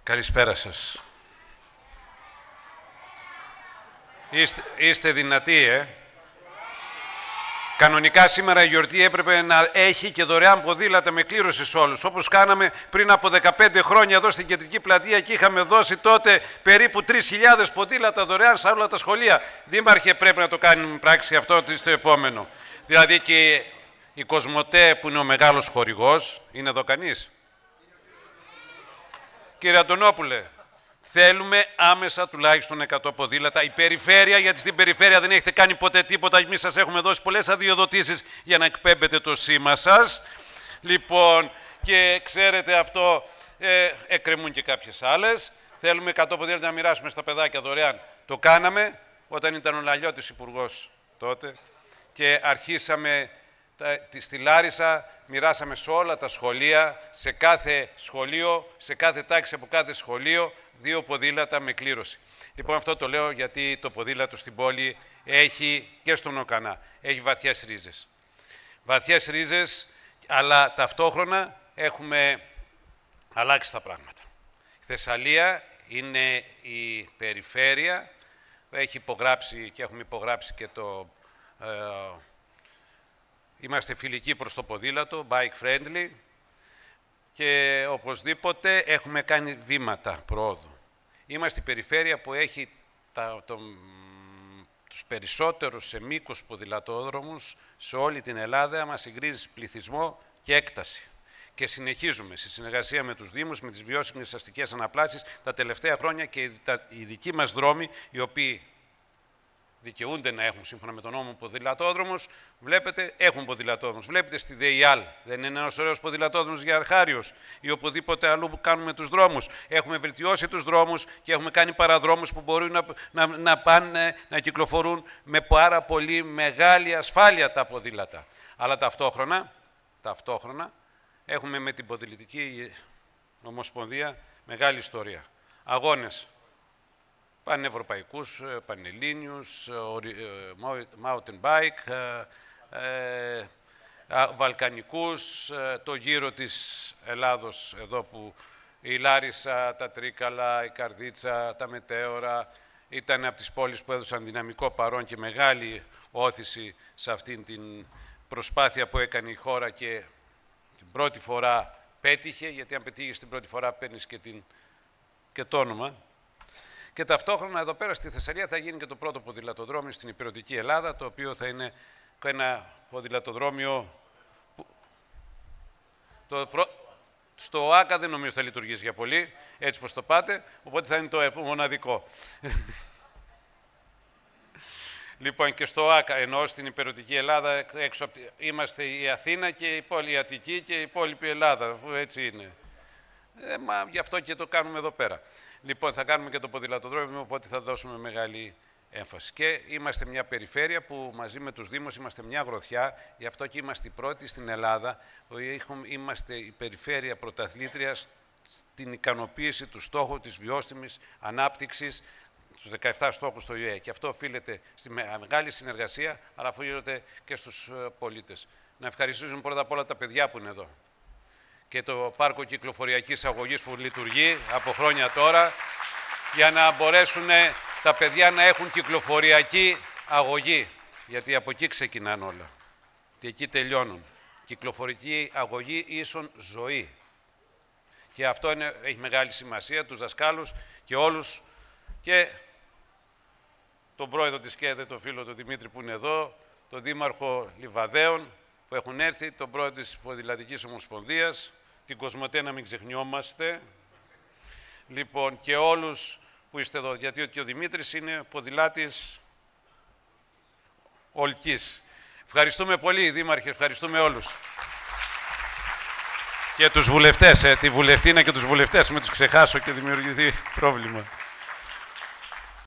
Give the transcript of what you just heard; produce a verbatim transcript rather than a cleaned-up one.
Καλησπέρα σας. Είστε, είστε δυνατοί, ε. Κανονικά σήμερα η γιορτή έπρεπε να έχει και δωρεάν ποδήλατα με κλήρωση σε όλους. Όπως κάναμε πριν από δεκαπέντε χρόνια εδώ στην Κεντρική Πλατεία και είχαμε δώσει τότε περίπου τρεις χιλιάδες ποδήλατα δωρεάν σε όλα τα σχολεία. Δήμαρχε, πρέπει να το κάνουμε πράξη αυτό στο επόμενο. Δηλαδή και η Κοσμοτέ που είναι ο μεγάλος χορηγός, είναι εδώ κανείς? Κύριε Αντωνόπουλε, θέλουμε άμεσα τουλάχιστον εκατό ποδήλατα. Η περιφέρεια, γιατί στην περιφέρεια δεν έχετε κάνει ποτέ τίποτα. Εμείς σας έχουμε δώσει πολλές αδειοδοτήσεις για να εκπέμπετε το σήμα σας. Λοιπόν, και ξέρετε αυτό, ε, εκκρεμούν και κάποιες άλλες. Θέλουμε εκατό ποδήλατα να μοιράσουμε στα παιδάκια δωρεάν. Το κάναμε όταν ήταν ο Λαλιώτης υπουργός τότε και αρχίσαμε στη Λάρισα, μοιράσαμε σε όλα τα σχολεία, σε κάθε σχολείο, σε κάθε τάξη από κάθε σχολείο, δύο ποδήλατα με κλήρωση. Λοιπόν, αυτό το λέω γιατί το ποδήλατο στην πόλη έχει και στον Οκανά, έχει βαθιές ρίζες. Βαθιές ρίζες, αλλά ταυτόχρονα έχουμε αλλάξει τα πράγματα. Η Θεσσαλία είναι η περιφέρεια, έχει υπογράψει και έχουμε υπογράψει και το... Ε, Είμαστε φιλικοί προς το ποδήλατο, bike friendly και οπωσδήποτε έχουμε κάνει βήματα προόδου. Είμαστε η περιφέρεια που έχει τα, το, τους περισσότερους σε μήκος ποδηλατόδρομους σε όλη την Ελλάδα, μας συγκρίζει πληθυσμό και έκταση. Και συνεχίζουμε στη συνεργασία με τους Δήμους, με τις βιώσιμες αστικές αναπλάσεις τα τελευταία χρόνια και τα, οι δικοί μας δρόμοι, οι οποίοι δικαιούνται να έχουν σύμφωνα με τον νόμο ποδηλατόδρομους, βλέπετε, έχουν ποδηλατόδρομους. Βλέπετε στη ΔΕΙΑΛ, δεν είναι ένας ωραίος ποδηλατόδρομος για Αρχάριος ή οπουδήποτε αλλού που κάνουμε τους δρόμους. Έχουμε βελτιώσει τους δρόμους και έχουμε κάνει παραδρόμους που μπορούν να, να, να πάνε να κυκλοφορούν με πάρα πολύ μεγάλη ασφάλεια τα ποδήλατα. Αλλά ταυτόχρονα, ταυτόχρονα έχουμε με την Ποδηλατική Ομοσπονδία μεγάλη ιστορία. Αγώνες πανευρωπαϊκούς, πανελλήνιους, mountain bike, βαλκανικούς, το γύρο της Ελλάδος εδώ που η Λάρισα, τα Τρίκαλα, η Καρδίτσα, τα Μετέωρα ήταν από τις πόλεις που έδωσαν δυναμικό παρόν και μεγάλη όθηση σε αυτήν την προσπάθεια που έκανε η χώρα και την πρώτη φορά πέτυχε, γιατί αν πετύχεις την πρώτη φορά παίρνεις και, την, και το όνομα. Και ταυτόχρονα εδώ πέρα στη Θεσσαλία θα γίνει και το πρώτο ποδηλατοδρόμιο στην υπηρετική Ελλάδα, το οποίο θα είναι ένα ποδηλατοδρόμιο που... το προ... στο ΆΚΑ δεν νομίζω θα λειτουργήσει για πολύ, έτσι πως το πάτε, οπότε θα είναι το μοναδικό. Λοιπόν, και στο ΆΚΑ, ενώ στην υπηρετική Ελλάδα, έξω από... είμαστε η Αθήνα και η πόλη η Αττική και η υπόλοιπη Ελλάδα, αφού έτσι είναι. Ε, μα γι' αυτό και το κάνουμε εδώ πέρα. Λοιπόν, θα κάνουμε και το ποδηλατοδρόμιο, οπότε θα δώσουμε μεγάλη έμφαση. Και είμαστε μια περιφέρεια που μαζί με τους Δήμους είμαστε μια γροθιά, γι' αυτό και είμαστε οι πρώτοι στην Ελλάδα, που είμαστε η περιφέρεια πρωταθλήτρια στην ικανοποίηση του στόχου της βιώσιμης ανάπτυξης, στους δεκαεπτά στόχους του ΙΕ. Και αυτό οφείλεται στη μεγάλη συνεργασία, αλλά οφείλεται και στους πολίτες. Να ευχαριστήσουμε πρώτα απ' όλα τα παιδιά που είναι εδώ. Και το πάρκο κυκλοφοριακής αγωγής που λειτουργεί από χρόνια τώρα, για να μπορέσουν τα παιδιά να έχουν κυκλοφοριακή αγωγή. Γιατί από εκεί ξεκινάνε όλα. Και εκεί τελειώνουν. Κυκλοφορική αγωγή ίσον ζωή. Και αυτό είναι, έχει μεγάλη σημασία, τους δασκάλους και όλους. Και τον πρόεδρο της ΚΕΔΕ, τον φίλο του Δημήτρη που είναι εδώ, τον δήμαρχο Λιβαδαίων που έχουν έρθει, τον πρόεδρο της Ποδηλατικής Ομοσπονδίας, την Κοσμοτέ να μην ξεχνιόμαστε, λοιπόν, και όλους που είστε εδώ, γιατί και ο Δημήτρης είναι ποδηλάτης ολκής. Ευχαριστούμε πολύ, Δήμαρχε, ευχαριστούμε όλους. Και τους βουλευτές, ε, τη βουλευτήνα και τους βουλευτές, με τους ξεχάσω και δημιουργηθεί πρόβλημα.